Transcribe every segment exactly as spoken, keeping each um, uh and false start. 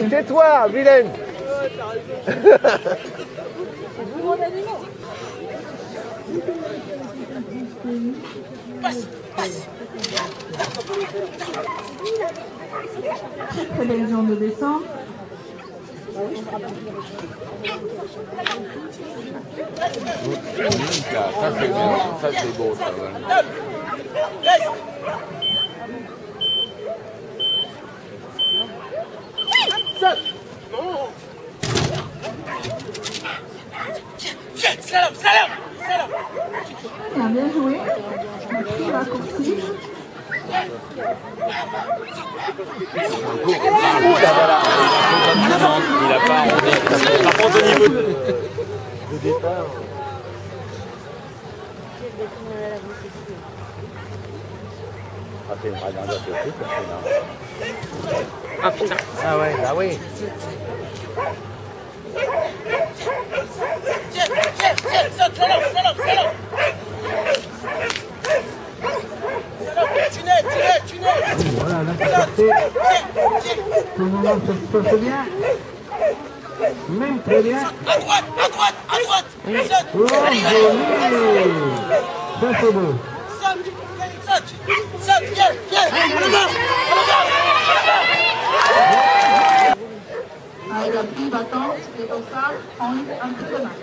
Hey, tais-toi, vilaine. Passe, passe. Très belle jambe de descente. Ça c'est bien, ça c'est beau. Ça, ouais. Reste. Saute. Viens, slalom, slalom, slalom. Bien, bien joué. Maxi raccourci. Il n'a pas arrondi. Par contre, au niveau de départ. Ah, c'est une grandeur de truc, là. Ah putain. Ah ouais, ah oui. Tiens, tiens, tiens, saute, slalom, slalom, slalom. Tunnel, tunnel, tunnel. Voilà, là c'est parfait. Pour le moment ça se passe bien. Même très bien. À droite, à droite, à droite. Saute. Oh, joli. Ça c'est beau. Saute, saute, saute, viens, viens. En avant, en avant, en avant. Avec la petite battante, et comme ça, on un petit peu de main.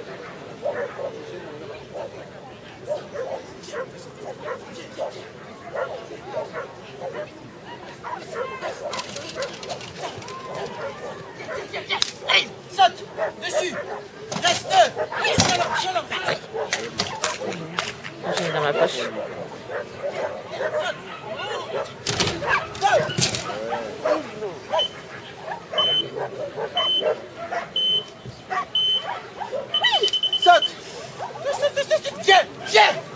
Allez, saute, dessus. Reste. Shalom, shalom. J'ai dans ma poche. Saute. Saute, saute, saute. Viens, viens.